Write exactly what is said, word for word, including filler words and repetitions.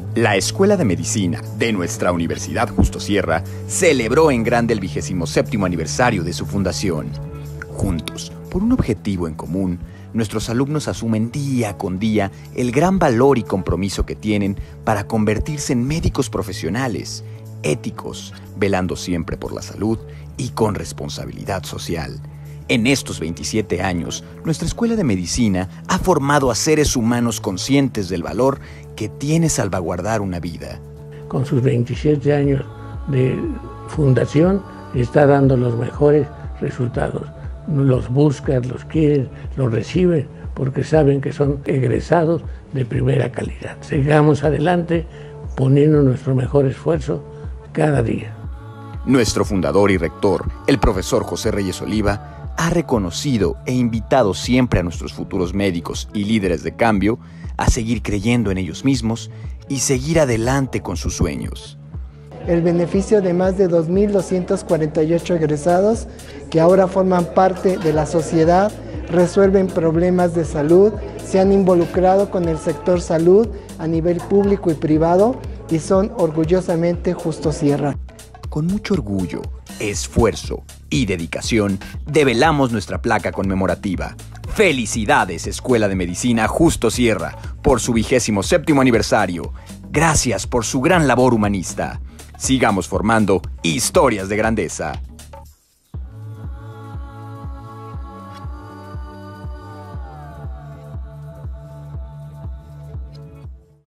La Escuela de Medicina de nuestra Universidad Justo Sierra celebró en grande el vigésimo séptimo aniversario de su fundación. Juntos, por un objetivo en común, nuestros alumnos asumen día con día el gran valor y compromiso que tienen para convertirse en médicos profesionales, éticos, velando siempre por la salud y con responsabilidad social. En estos veintisiete años, nuestra Escuela de Medicina ha formado a seres humanos conscientes del valor que tiene salvaguardar una vida. Con sus veintisiete años de fundación, está dando los mejores resultados. Los buscan, los quieren, los reciben, porque saben que son egresados de primera calidad. Sigamos adelante poniendo nuestro mejor esfuerzo cada día. Nuestro fundador y rector, el profesor José Reyes Oliva, ha reconocido e invitado siempre a nuestros futuros médicos y líderes de cambio a seguir creyendo en ellos mismos y seguir adelante con sus sueños. El beneficio de más de dos mil doscientos cuarenta y ocho egresados que ahora forman parte de la sociedad, resuelven problemas de salud, se han involucrado con el sector salud a nivel público y privado y son orgullosamente Justo Sierra. Con mucho orgullo, esfuerzo y dedicación, develamos nuestra placa conmemorativa. ¡Felicidades, Escuela de Medicina Justo Sierra, por su vigésimo séptimo aniversario! Gracias por su gran labor humanista. Sigamos formando historias de grandeza.